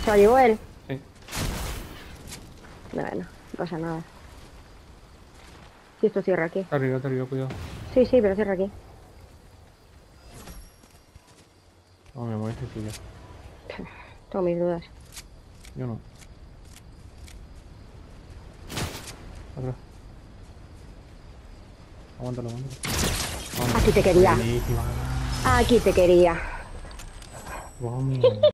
¿Se lo llevó él? Sí. Bueno, no pasa nada. Si esto cierra aquí. Te arriba, cuidado. Sí, sí, pero cierra aquí. No, me mueves tú ya. Tengo mis dudas. Yo no. Atrás. Aguántalo, aguántalo. Vamos. Aquí te quería. Buenísima. Aquí te quería. Vamos.